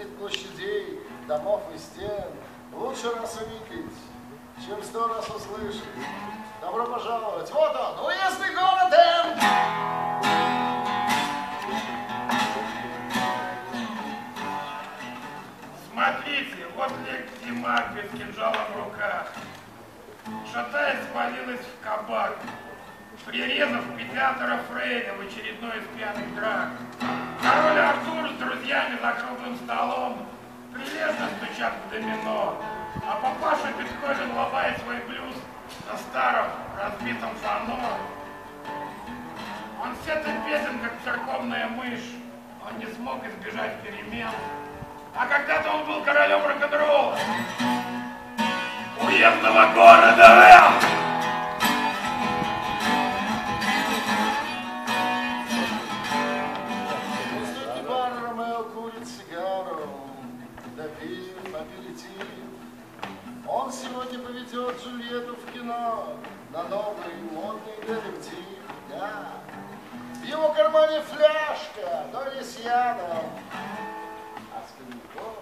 видеть площадей, домов и стен лучше раз увидеть, чем 100 раз услышать. Добро пожаловать. Вот он, уездный город Н. Смотрите, вот Лег-Димак без кинжала в руках. Шатаясь, свалилась в кабак, прирезав педиатра Фрейда в очередной из пьяных драк. Король Артур с друзьями за круглым столом прилежно стучат в домино, а папаша Бетховен ломает свой блюз на старом разбитом фано. Он все-то беден, как церковная мышь, он не смог избежать перемен. А когда-то он был королем рок-н-ролла, уездного города. Пустяки бар Ромео курит сигару, допив аперитив. Он сегодня поведет Джульетту в кино на новый модный детектив. Да. В его кармане фляжка, но не с ядом, а с коньяком.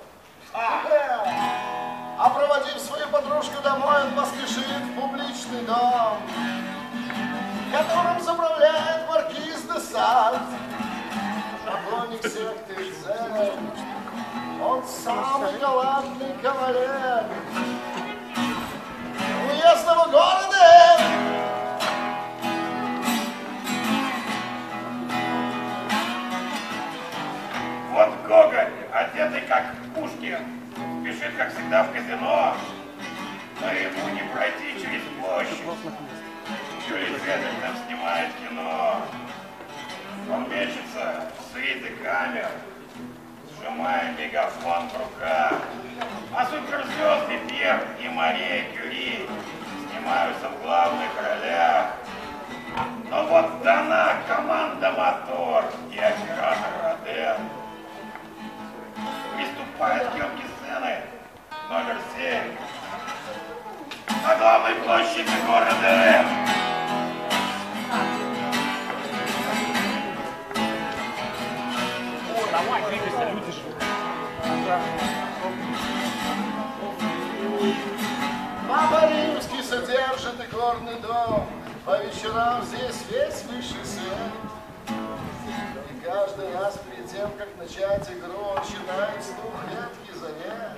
А проводив свою подружку домой, он поспешит в публичный дом, которым заправляет маркиз де Сад, поклонник секты Дзен. Он самый галантный кавалер уездного города. Вот Гоголь, одетый как Пушкин, спешит, как всегда, в казино, но ему не пройти через площадь. Юрий Цезарь там снимает кино. Он мечется в свиты камер, сжимая мегафон в руках. А суперзвезды Пьер и Мария Кюри снимаются в главных ролях. Но вот дана команда «Мотор» и оператор «Роден». Приступает к съемке сцены номер 7 на главной площади города М. Давай, двигайся, люди же. Папа Римский содержит игорный дом. По вечерам здесь весь высший свет. И каждый раз перед тем, как начать игру, он считает слух редкий занят.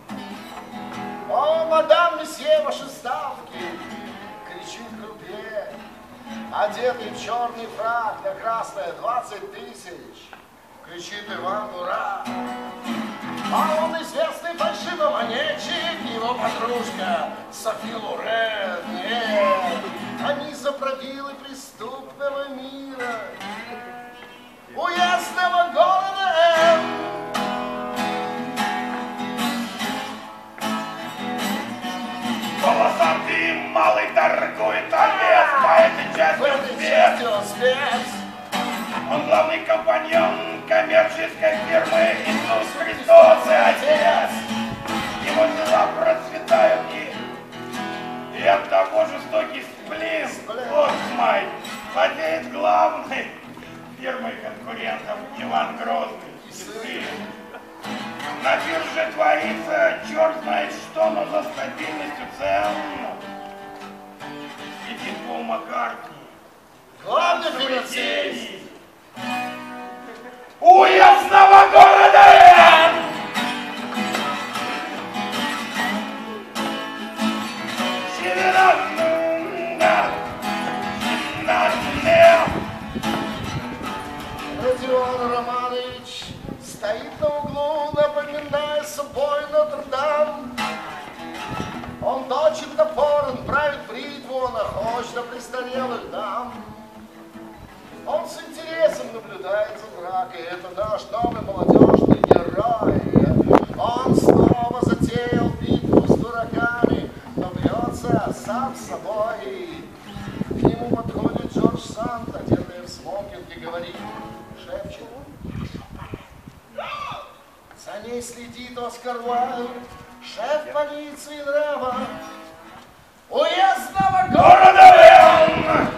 О, мадам, месье, ваши ставки! Кричит крупье, одетый в черный фрак на красное 20 тысяч. Кричит Иван Дурак. А он известный фальшивомонетчик, его подружка Софи Лорен. Нет, они заправилы преступного мира, уездного города М. Волосатый малый торгует овец, по этой части он спец. Он главный компаньон коммерческой фирмы Иисус Христос и Отец. Его дела процветают и от того жестокий сплин. Вот май владеет главной фирмой конкурентов Иван Грозный и сын. На бирже творится черт знает что, но за стабильностью цен сидит Пол Маккартни. Главный финансист уездного города М. Родион Романович стоит на углу, напоминая собой Нотр-Дам. Он точит топор, он правит бритву, он охоч на престарелых дам. Он с интересом наблюдает за дракой, это наш новый молодежный герой. Он снова затеял битву с дураками, но бьется сам с собой. К нему подходит Джордж Санд, одетый в смокинг, и говорит, шепчет. За ней следит Оскар Уайлд, шеф полиции нрава уездного Города М.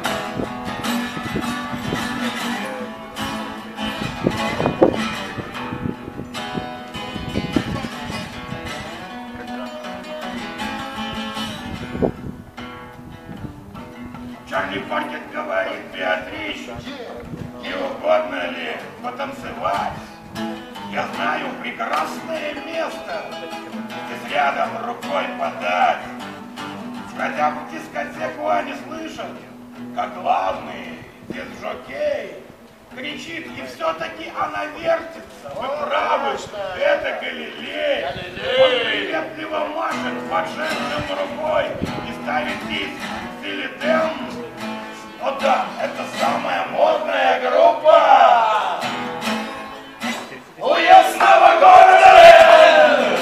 прекрасное место. Здесь рядом рукой подать. Хотя бы дискотеку они слышали, как главный диск-жокей кричит, и все-таки она вертится. Вы правы, это Галилей. Он приветливо машет поджавшим рукой и ставит диск в стиле дэнс. О да, это самая модная группа уездного города.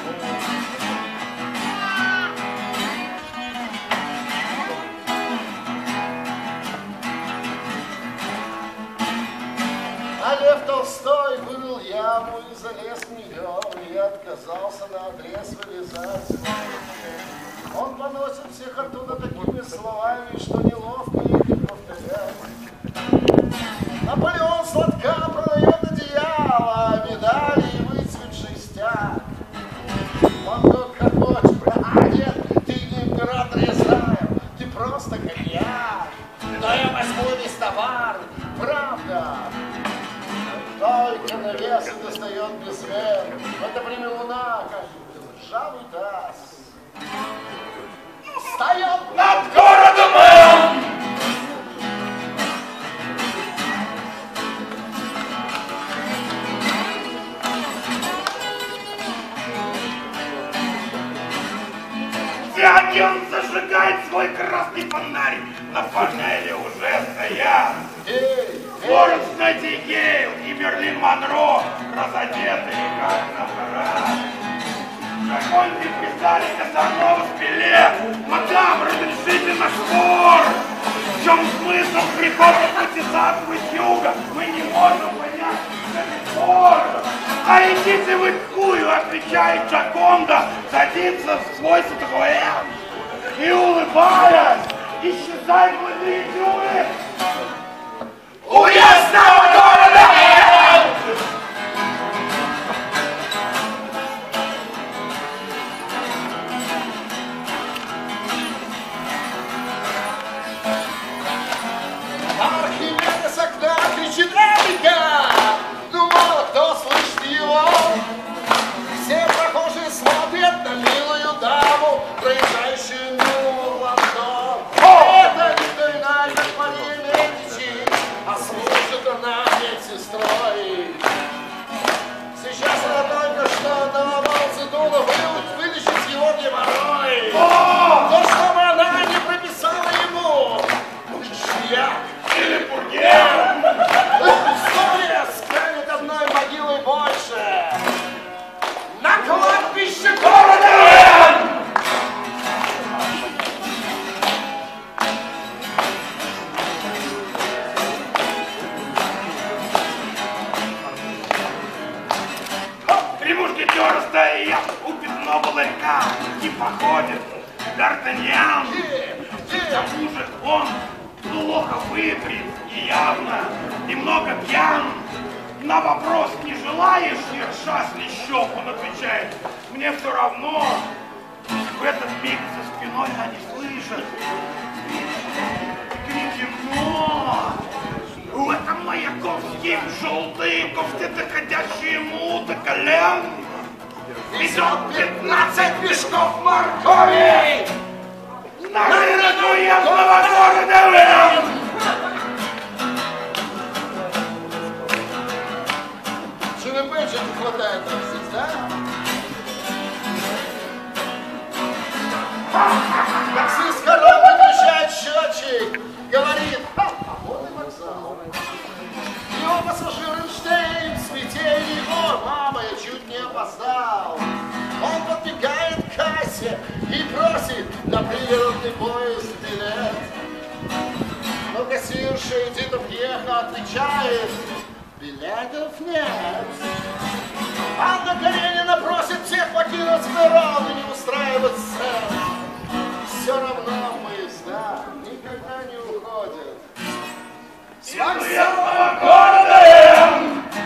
А Лев Толстой вырыл яму и залез в нее, и отказался наотрез вылезать. Он поносит всех оттуда такими словами, что неловко их повторять. Наполеон сладка продает одеяло, медали и выцветший стяг. Он тут как хочешь, а нет, ты не император, я знаю, ты просто коньяк. Но я возьму весь товар, правда. Только на вес и достает без вер. В это время луна, как ржавый таз, встает над городом. Диоген зажигает свой красный фонарь. На панели уже стоят Флоренс Найтингейл и Мерлин Монро, разодетые как на парад. Шагонки писали Казанова с Пеле. Мадам, разрешите наш спор. В чем смысл прихода партизанов из юга? Мы не можем понять этот спор. А идите вы к хую, отвечает Джаконда, садится в свой сатуэн и, улыбаясь, исчезает в литературе уездного города! Архимед с окна кричит «Эврика!» Ну, мало кто слышит его. Все прохожие смотрят на милую даму, проезжающую мимо ландо. Это никто иная, как Мария Медичи, а служит она медсестрой. Сейчас она только что на Маоцзедуна вылечит его геморрой. То, чтобы она не прописала ему шляп или бургер. История станет одной могилой больше. На кладбище города! Три мушкетера стоят у пивного ларька и походит Д'Артаньян. К тому же он плохо выбрит и явно немного пьян. На вопрос «Не желаешь ерша с лещом?» он отвечает: «Мне все равно». В этот миг за спиной они слышат крики «Но!». Это Маяковский в желтой кофте, доходящие ему до колен. Везет 15 мешков моркови на рынок уездного города. ЧВП не хватает нам здесь, да? Таксист хором выключает счетчик, говорит: вот и вокзал. Его пассажир Эйнштейн, смятение его. Мама, я чуть не опоздал. Он подбегает к кассе и просит на пригородный поезд билет. Но кассирша Эдита Пьеха отвечает: билетов нет. Анна Каренина просит всех покинуть перрон и не устраивать сцен. Все равно поезда никогда не уходят. С вокзала города!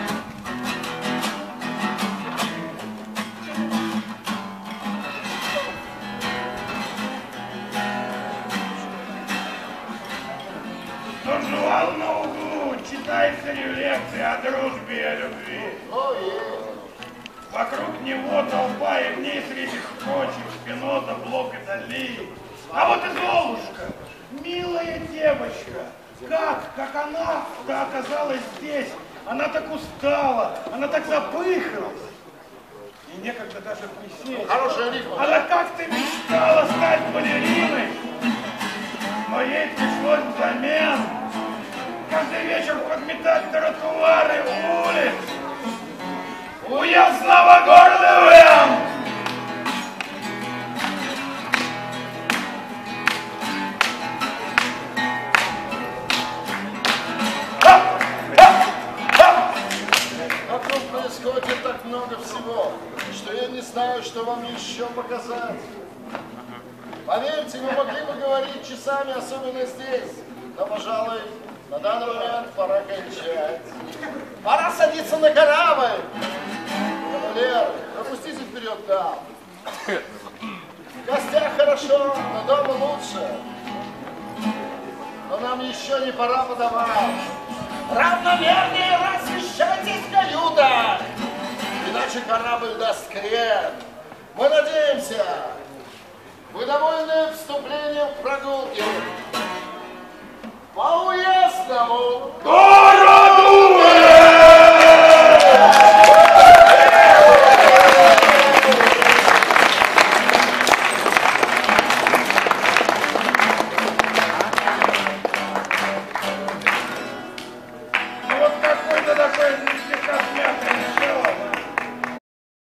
Тот жевал на углу, читает серию лекций о дружбе и о любви. Вокруг него толпа, и в ней среди прочих Спиноза, Блок и Дали. А вот и Золушка, милая девочка. Как она оказалась здесь? Она так устала, она так запыхалась. И некогда даже присесть. Хорошая рифма. Она как-то мечтала стать балериной. Но ей пришлось взамен каждый вечер подметать тротуары улиц. У ясного города Вен. Вокруг происходит так много всего, что я не знаю, что вам еще показать. Поверьте, мы могли бы говорить часами, особенно здесь. Но, пожалуй, на данный момент пора кончать. Пора садиться на корабль. Кавалер, пропустите вперед дам. В гостях хорошо, но дома лучше. Но нам еще не пора подавать. Равномернее размещайтесь в каютах, иначе корабль даст крен. Мы надеемся, вы довольны вступлением в прогулки по уездному городу!